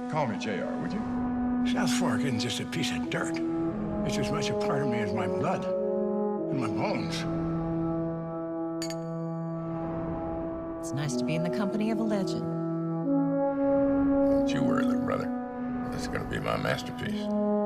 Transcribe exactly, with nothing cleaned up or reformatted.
Call me J R, would you? South Fork isn't just a piece of dirt. It's as much a part of me as my blood and my bones. It's nice to be in the company of a legend. Don't you worry, little brother. This is gonna be my masterpiece.